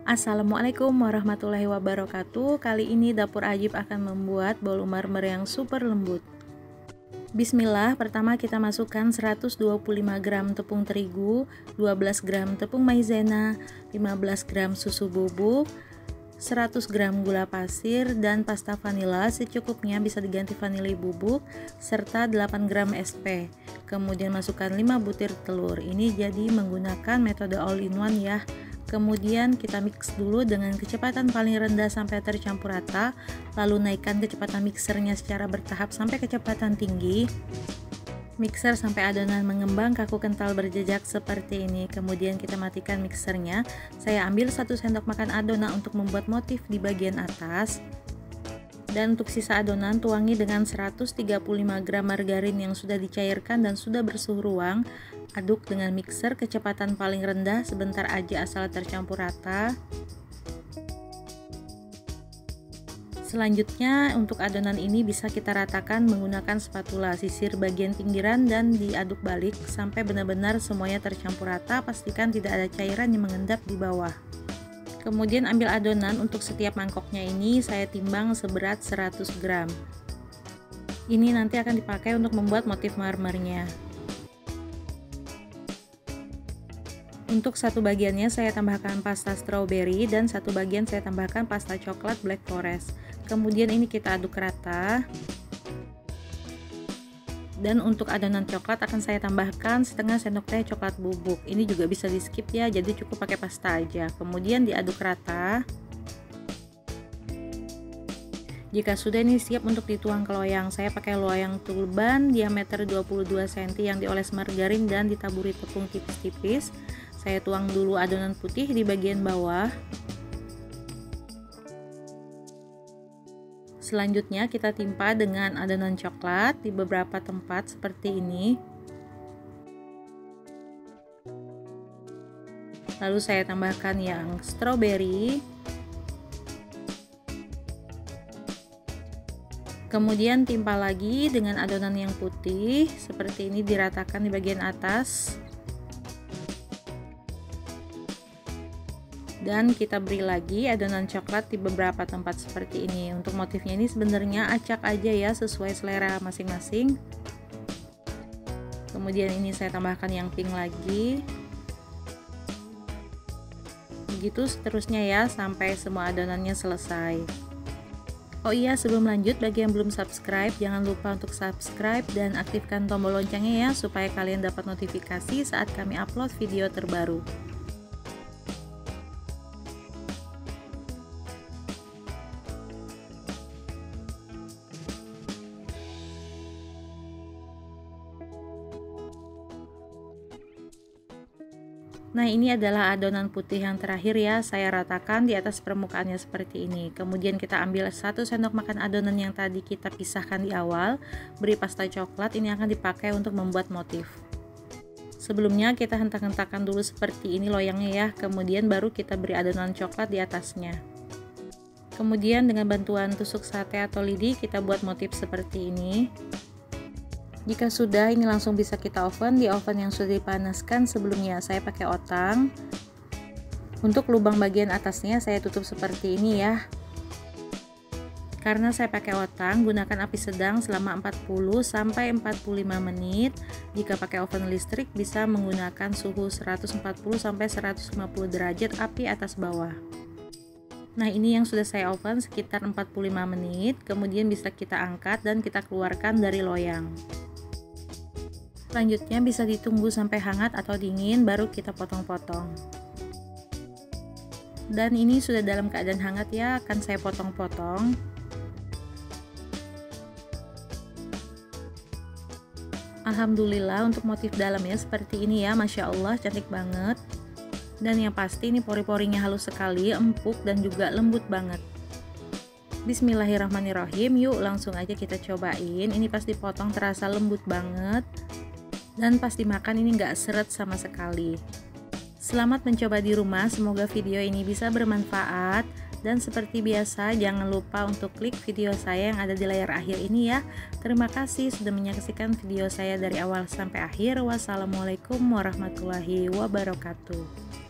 Assalamualaikum warahmatullahi wabarakatuh. Kali ini Dapur Ajib akan membuat bolu marmer yang super lembut. Bismillah, pertama kita masukkan 125 gram tepung terigu, 12 gram tepung maizena, 15 gram susu bubuk, 100 gram gula pasir dan pasta vanila secukupnya, bisa diganti vanili bubuk, serta 8 gram SP. Kemudian masukkan 5 butir telur. Ini jadi menggunakan metode all in one ya. Kemudian kita mix dulu dengan kecepatan paling rendah sampai tercampur rata, lalu naikkan kecepatan mixernya secara bertahap sampai kecepatan tinggi. Mixer sampai adonan mengembang kaku kental berjejak seperti ini. Kemudian kita matikan mixernya. Saya ambil 1 sendok makan adonan untuk membuat motif di bagian atas. Dan untuk sisa adonan tuangi dengan 135 gram margarin yang sudah dicairkan dan sudah bersuhu ruang. Aduk dengan mixer kecepatan paling rendah sebentar aja asal tercampur rata. Selanjutnya untuk adonan ini bisa kita ratakan menggunakan spatula, sisir bagian pinggiran dan diaduk balik sampai benar-benar semuanya tercampur rata. Pastikan tidak ada cairan yang mengendap di bawah. Kemudian ambil adonan, untuk setiap mangkoknya ini saya timbang seberat 100 gram. Ini nanti akan dipakai untuk membuat motif marmernya. Untuk satu bagiannya saya tambahkan pasta strawberry dan satu bagian saya tambahkan pasta coklat black forest. Kemudian ini kita aduk rata. Dan untuk adonan coklat akan saya tambahkan setengah sendok teh coklat bubuk. Ini juga bisa di skip ya, jadi cukup pakai pasta aja. Kemudian diaduk rata. Jika sudah ini siap untuk dituang ke loyang. Saya pakai loyang tulban diameter 22 cm yang dioles margarin dan ditaburi tepung tipis-tipis. Saya tuang dulu adonan putih di bagian bawah. Selanjutnya kita timpa dengan adonan coklat di beberapa tempat seperti ini. Lalu saya tambahkan yang strawberry. Kemudian timpa lagi dengan adonan yang putih seperti ini, diratakan di bagian atas. Dan kita beri lagi adonan coklat di beberapa tempat seperti ini. Untuk motifnya ini sebenarnya acak aja ya, sesuai selera masing-masing. Kemudian ini saya tambahkan yang pink lagi. Begitu seterusnya ya sampai semua adonannya selesai. Oh iya, sebelum lanjut, bagi yang belum subscribe jangan lupa untuk subscribe dan aktifkan tombol loncengnya ya, supaya kalian dapat notifikasi saat kami upload video terbaru. Nah, ini adalah adonan putih yang terakhir ya, saya ratakan di atas permukaannya seperti ini. Kemudian kita ambil 1 sendok makan adonan yang tadi kita pisahkan di awal, beri pasta coklat, ini akan dipakai untuk membuat motif. Sebelumnya kita hentak-hentakan dulu seperti ini loyangnya ya, kemudian baru kita beri adonan coklat di atasnya. Kemudian dengan bantuan tusuk sate atau lidi kita buat motif seperti ini. Jika sudah, ini langsung bisa kita oven di oven yang sudah dipanaskan sebelumnya. Saya pakai otang. Untuk lubang bagian atasnya saya tutup seperti ini ya. Karena saya pakai otang, gunakan api sedang selama 40 sampai 45 menit. Jika pakai oven listrik bisa menggunakan suhu 140 sampai 150 derajat api atas bawah. Nah, ini yang sudah saya oven sekitar 45 menit. Kemudian bisa kita angkat dan kita keluarkan dari loyang. Selanjutnya bisa ditunggu sampai hangat atau dingin baru kita potong-potong. Dan ini sudah dalam keadaan hangat ya, akan saya potong-potong. Alhamdulillah untuk motif dalamnya seperti ini ya, Masya Allah cantik banget. Dan yang pasti ini pori-porinya halus sekali, empuk dan juga lembut banget. Bismillahirrahmanirrahim, yuk langsung aja kita cobain. Ini pas dipotong terasa lembut banget. Dan pas dimakan ini nggak seret sama sekali. Selamat mencoba di rumah, semoga video ini bisa bermanfaat. Dan seperti biasa jangan lupa untuk klik video saya yang ada di layar akhir ini ya. Terima kasih sudah menyaksikan video saya dari awal sampai akhir. Wassalamualaikum warahmatullahi wabarakatuh.